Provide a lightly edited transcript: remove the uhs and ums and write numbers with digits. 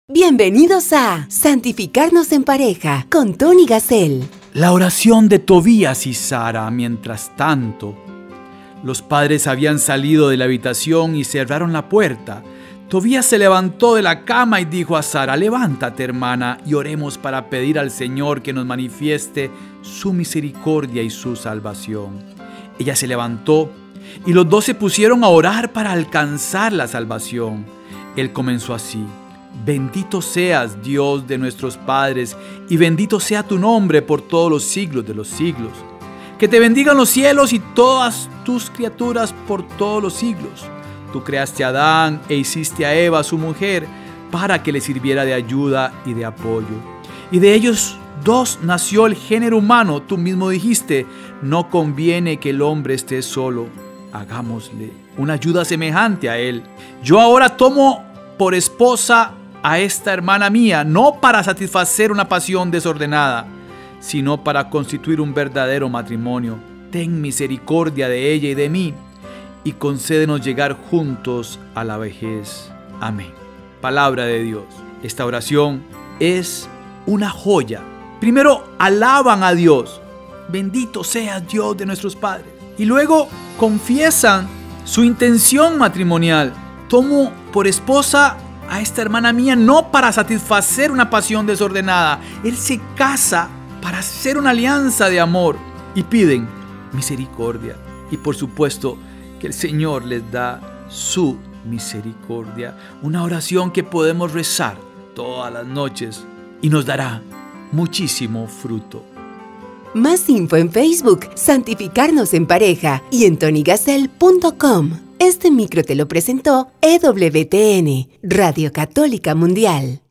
Bienvenidos a Santificarnos en Pareja con Tony Gassel. La oración de Tobías y Sara. Mientras tanto, los padres habían salido de la habitación y cerraron la puerta. Tobías se levantó de la cama y dijo a Sara: levántate, hermana, y oremos para pedir al Señor que nos manifieste su misericordia y su salvación. Ella se levantó y los dos se pusieron a orar para alcanzar la salvación. Él comenzó así: bendito seas, Dios de nuestros padres, y bendito sea tu nombre por todos los siglos de los siglos. Que te bendigan los cielos y todas tus criaturas por todos los siglos. Tú creaste a Adán e hiciste a Eva, su mujer, para que le sirviera de ayuda y de apoyo. Y de ellos dos nació el género humano. Tú mismo dijiste: no conviene que el hombre esté solo. Hagámosle una ayuda semejante a él. Yo ahora tomo por esposa a esta hermana mía, no para satisfacer una pasión desordenada, sino para constituir un verdadero matrimonio. Ten misericordia de ella y de mí, y concédenos llegar juntos a la vejez. Amén. Palabra de Dios. Esta oración es una joya. Primero alaban a Dios: bendito seas, Dios de nuestros padres. Y luego confiesan su intención matrimonial: tomo por esposa a esta hermana mía, no para satisfacer una pasión desordenada. Él se casa para hacer una alianza de amor, y piden misericordia. Y por supuesto que el Señor les da su misericordia. Una oración que podemos rezar todas las noches y nos dará muchísimo fruto. Más info en Facebook, Santificarnos en Pareja, y en tonygassel.com. Este micro te lo presentó EWTN, Radio Católica Mundial.